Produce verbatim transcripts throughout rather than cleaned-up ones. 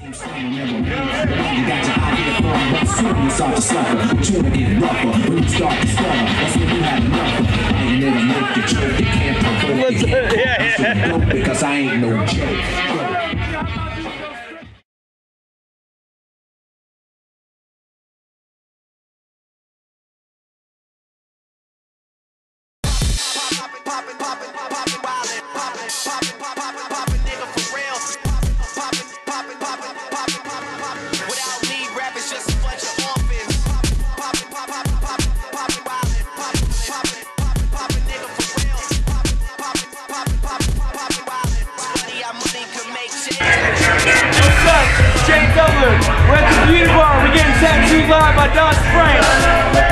You got your idea from but soon you start to suffer. But you wanna get rougher when you start to stutter. That's when you have enough. I ain't never make the joke. You can't provoke it. Yeah, yeah. Because I ain't no joke. We're at the beauty bar, we're getting tattooed live by Don Frank.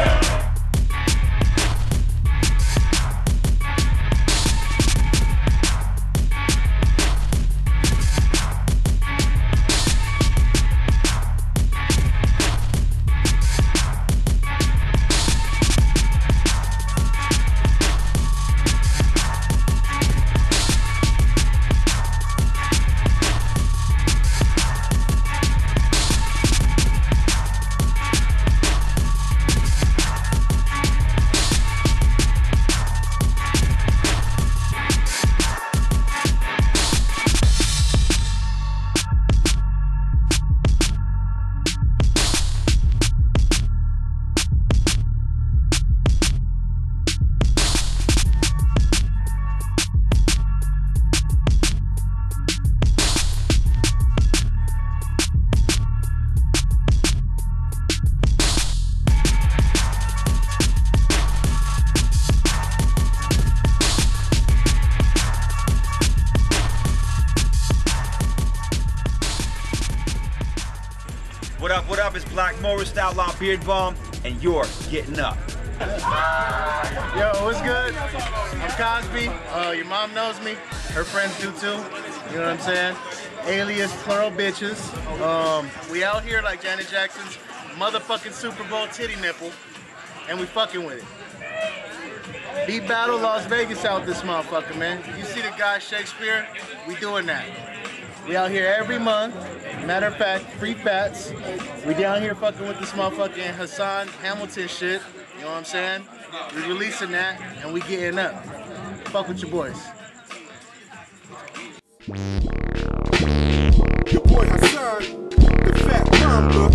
What up, what up? It's Black Morris, Outlaw Beard Balm, and you're getting up. Yo, what's good? I'm Cosby. Uh, your mom knows me. Her friends do too. You know what I'm saying? Alias plural bitches. Um, we out here like Janet Jackson's motherfucking Super Bowl titty nipple, and we fucking with it. Beat Battle Las Vegas out this motherfucker, man. You see the guy Shakespeare? We doing that. We out here every month. Matter of fact, free fats. We down here fucking with this motherfucking Hassan Hamilton shit. You know what I'm saying? We releasing that and we getting up. Fuck with your boys. Your boy Hassan, the fat mamba.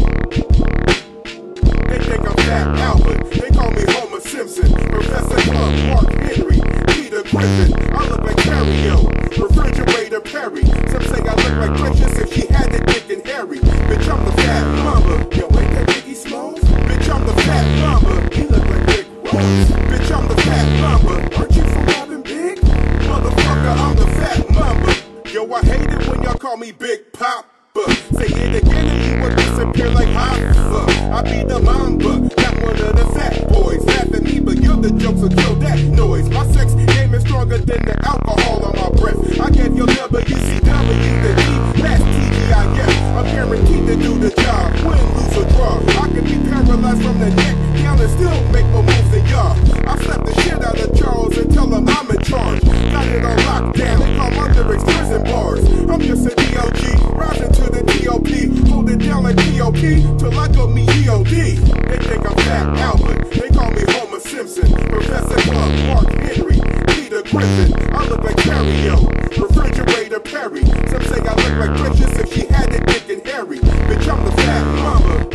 They think I'm Fat Albert. They call me Homer Simpson. Professor Club, Mark Henry, Peter Griffin. I look like Mario. Refrigerator Perry. Some say I look like Precious if she had the dick and Harry. Bitch, I'm the fat mama. Yo, ain't that Biggie Smalls? Bitch, I'm the fat mama. He look like Rick Ross. Bitch, I'm the fat mama. Aren't you from Robin Big? Motherfucker, I'm the fat mama. Yo, I hate it when y'all call me Big Papa. Say it again and you will disappear like Hoffa. I be the mamba, not one of the fat boys. Laugh at me, but you're the joke, so kill that noise. My sex game is stronger than the alcohol on my breath. I gave your W C W the E, that's T G I F. I'm guaranteed to do the job, win, lose, or draw. I can be paralyzed from the neck down and still make more moves than y'all. I slap the shit out of Charles and tell him I'm in charge. Got it on lockdown, they call my lyrics prison bars. I'm just a D O G, rising to the T O P, hold it down like P O P till I go me E O D. They think I'm Fat Albert, they call me Homer Simpson. Professor Club, Mark Henry, Peter Griffin. I look like Mario, Refrigerator Perry. Some say I look like Precious if she had the dick and Harry. Bitch, I'm the fat mama.